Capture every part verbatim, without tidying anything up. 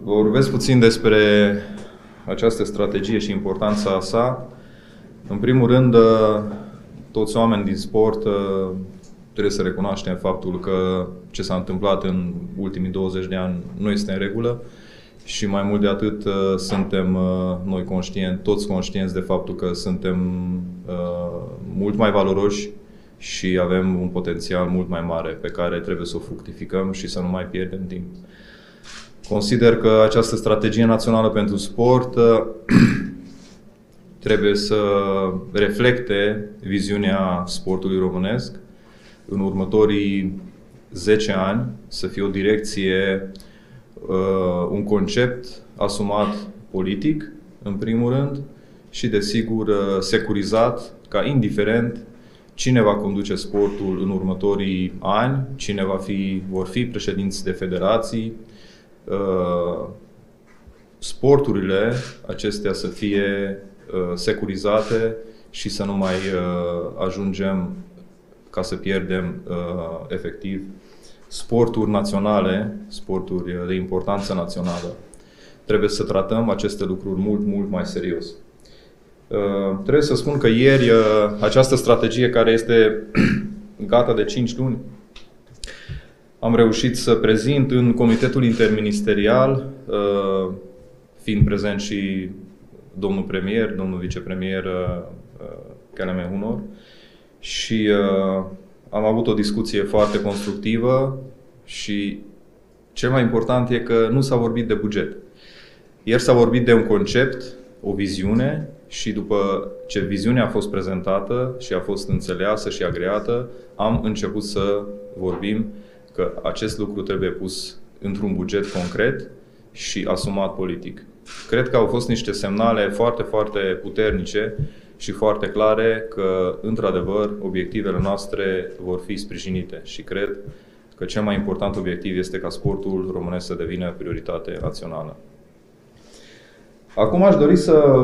Vorbesc puțin despre această strategie și importanța sa. În primul rând, toți oamenii din sport trebuie să recunoaștem faptul că ce s-a întâmplat în ultimii douăzeci de ani nu este în regulă și mai mult de atât suntem noi conștienți, toți conștienți de faptul că suntem mult mai valoroși și avem un potențial mult mai mare pe care trebuie să o fructificăm și să nu mai pierdem timp. Consider că această strategie națională pentru sport trebuie să reflecte viziunea sportului românesc în următorii zece ani, să fie o direcție, un concept asumat politic, în primul rând, și, desigur, securizat, ca indiferent cine va conduce sportul în următorii ani, cine va fi, vor fi președinți de federații, sporturile acestea să fie securizate și să nu mai ajungem ca să pierdem efectiv sporturi naționale, sporturi de importanță națională. Trebuie să tratăm aceste lucruri mult, mult mai serios. Trebuie să spun că ieri această strategie, care este gata de cinci luni, am reușit să prezint în Comitetul Interministerial, fiind prezent și domnul premier, domnul vicepremier Kelemen Hunor, și am avut o discuție foarte constructivă și cel mai important e că nu s-a vorbit de buget. Ieri s-a vorbit de un concept, o viziune, și după ce viziunea a fost prezentată și a fost înțeleasă și agreată, am început să vorbim că acest lucru trebuie pus într-un buget concret și asumat politic. Cred că au fost niște semnale foarte, foarte puternice și foarte clare că, într-adevăr, obiectivele noastre vor fi sprijinite și cred că cel mai important obiectiv este ca sportul românesc să devină prioritate națională. Acum aș dori să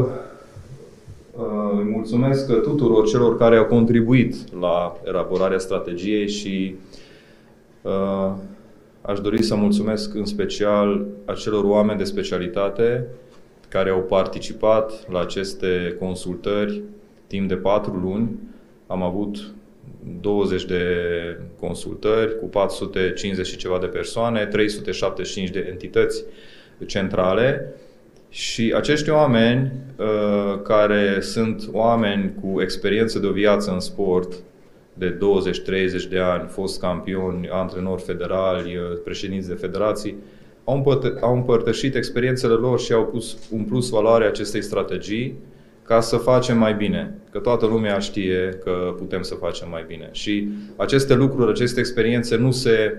îi mulțumesc tuturor celor care au contribuit la elaborarea strategiei și uh, aș dori să mulțumesc în special acelor oameni de specialitate care au participat la aceste consultări timp de patru luni. Am avut douăzeci de consultări cu patru sute cincizeci și ceva de persoane, trei sute șaptezeci și cinci de entități centrale. Și acești oameni, care sunt oameni cu experiență de o viață în sport, de douăzeci treizeci de ani, fost campioni, antrenori federali, președinți de federații, au, împărtă- au împărtășit experiențele lor și au pus un plus valoare acestei strategii ca să facem mai bine. Că toată lumea știe că putem să facem mai bine. Și aceste lucruri, aceste experiențe nu se,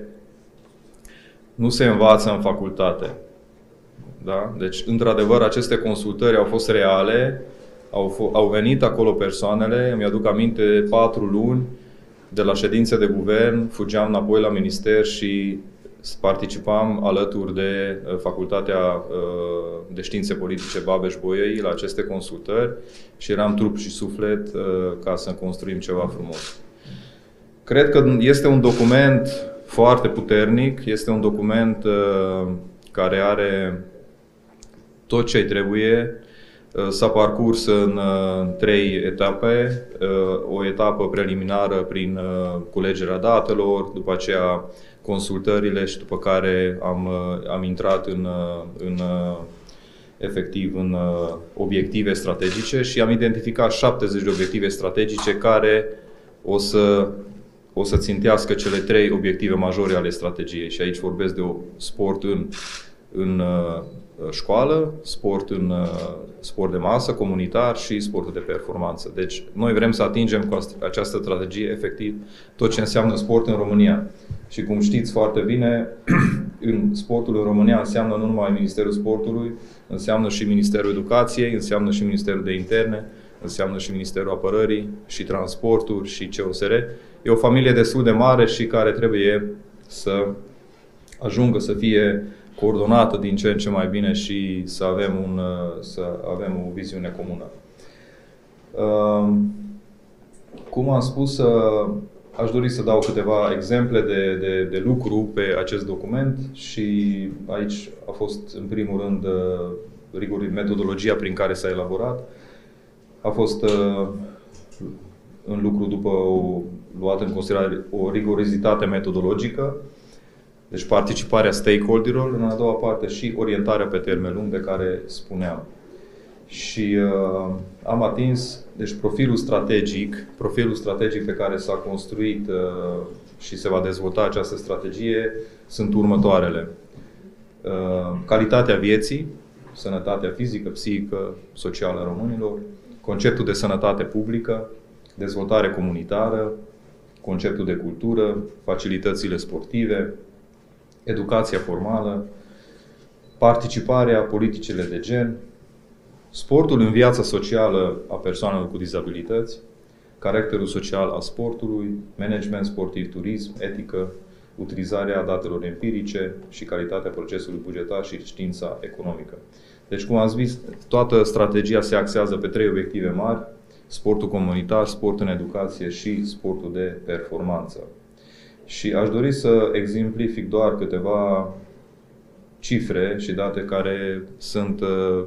nu se învață în facultate. Da? Deci, într-adevăr, aceste consultări au fost reale, au, au venit acolo persoanele. Îmi aduc aminte, patru luni de la ședințe de guvern, fugeam înapoi la minister și participam alături de Facultatea de Științe Politice Babeș-Bolyai la aceste consultări și eram trup și suflet ca să construim ceva frumos. Cred că este un document foarte puternic, este un document care are tot ce trebuie. S-a parcurs în trei etape. O etapă preliminară prin culegerea datelor, după aceea consultările și după care am, am intrat în, în, efectiv în obiective strategice și am identificat șaptezeci de obiective strategice care o să, o să țintească cele trei obiective majore ale strategiei. Și aici vorbesc de o sport în, în școală, sport în sport de masă, comunitar și sportul de performanță. Deci noi vrem să atingem cu această strategie efectiv tot ce înseamnă sport în România. Și cum știți foarte bine, în sportul în România înseamnă nu numai Ministerul Sportului, înseamnă și Ministerul Educației, înseamnă și Ministerul de Interne, înseamnă și Ministerul Apărării și Transporturi și C O S R. E o familie destul de mare și care trebuie să ajungă să fie coordonată din ce în ce mai bine și să avem, un, să avem o viziune comună. Cum am spus, aș dori să dau câteva exemple de, de, de lucru pe acest document și aici a fost în primul rând rigorii, metodologia prin care s-a elaborat. A fost în lucru după o luat în considerare o rigorozitate metodologică, deci participarea stakeholderilor în a doua parte și orientarea pe termen lung de care spuneam. Și uh, am atins deci profilul strategic, profilul strategic pe care s-a construit uh, și se va dezvolta această strategie sunt următoarele. Uh, calitatea vieții, sănătatea fizică, psihică, socială a românilor, conceptul de sănătate publică, dezvoltare comunitară, conceptul de cultură, facilitățile sportive, educația formală, participarea, politicile de gen, sportul în viața socială a persoanelor cu dizabilități, caracterul social al sportului, management sportiv, turism, etică, utilizarea datelor empirice și calitatea procesului bugetar și știința economică. Deci, cum am zis, toată strategia se axează pe trei obiective mari: sportul comunitar, sport în educație și sportul de performanță. Și aș dori să exemplific doar câteva cifre și date care sunt,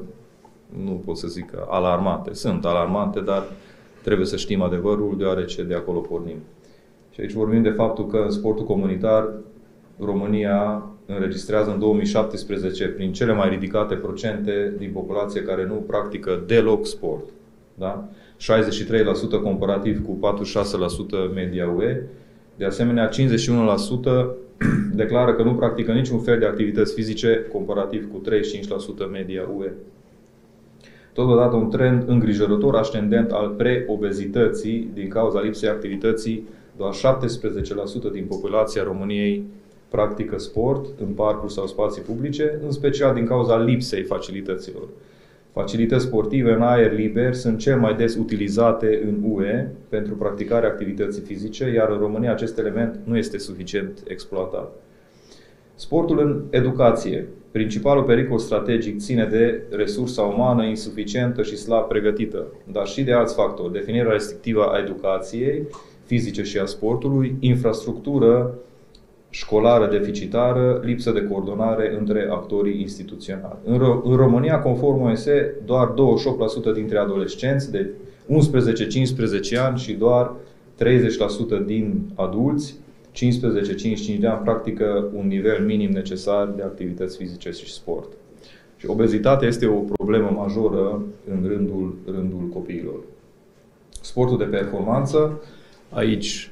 nu pot să zic alarmante, sunt alarmante, dar trebuie să știm adevărul, deoarece de acolo pornim. Și aici vorbim de faptul că în sportul comunitar România înregistrează în două mii șaptesprezece prin cele mai ridicate procente din populație care nu practică deloc sport. Da? șaizeci și trei la sută comparativ cu patruzeci și șase la sută media U E. De asemenea, cincizeci și unu la sută declară că nu practică niciun fel de activități fizice, comparativ cu treizeci și cinci la sută media U E. Totodată un trend îngrijorător ascendent al preobezității din cauza lipsei activității. Doar șaptesprezece la sută din populația României practică sport în parcuri sau spații publice, în special din cauza lipsei facilităților. Facilități sportive în aer liber sunt cel mai des utilizate în U E pentru practicarea activității fizice, iar în România acest element nu este suficient exploatat. Sportul în educație. Principalul pericol strategic ține de resursa umană insuficientă și slab pregătită, dar și de alți factori: definirea restrictivă a educației fizice și a sportului, infrastructură școlară deficitară, lipsă de coordonare între actorii instituționali. În, Ro- în România, conform O M S, doar douăzeci și opt la sută dintre adolescenți de unsprezece cincisprezece ani și doar treizeci la sută din adulți cincisprezece cincizeci și cinci de ani practică un nivel minim necesar de activități fizice și sport. Și obezitatea este o problemă majoră în rândul, rândul copiilor. Sportul de performanță, aici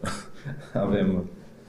avem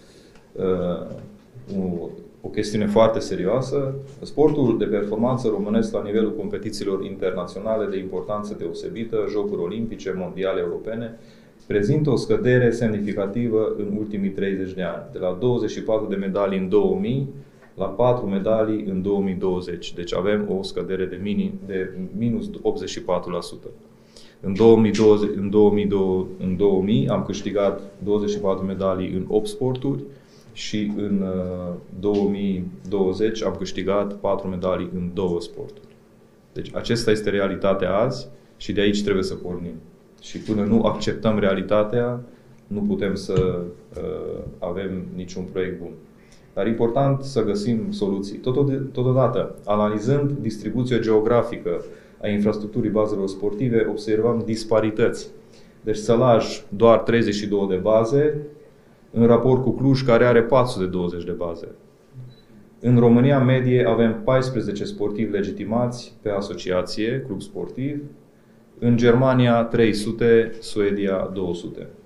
uh, o, o chestiune foarte serioasă. Sportul de performanță românesc la nivelul competițiilor internaționale de importanță deosebită, Jocuri Olimpice, Mondiale, Europene, prezintă o scădere semnificativă în ultimii treizeci de ani, de la douăzeci și patru de medalii în două mii la patru medalii în două mii douăzeci. Deci avem o scădere de, mini, de minus optzeci și patru la sută. În două mii douăzeci, în două mii, în două mii am câștigat douăzeci și patru medalii în opt sporturi și în două mii douăzeci am câștigat patru medalii în două sporturi. Deci acesta este realitatea azi și de aici trebuie să pornim. Și până nu acceptăm realitatea, nu putem să uh, avem niciun proiect bun. Dar e important să găsim soluții. Totodată, analizând distribuția geografică a infrastructurii bazelor sportive, observăm disparități. Deci Sălaj doar treizeci și două de baze, în raport cu Cluj, care are patru sute douăzeci de baze. În România, în medie, avem paisprezece sportivi legitimați pe asociație, club sportiv. În Germania, trei sute, Suedia, două sute.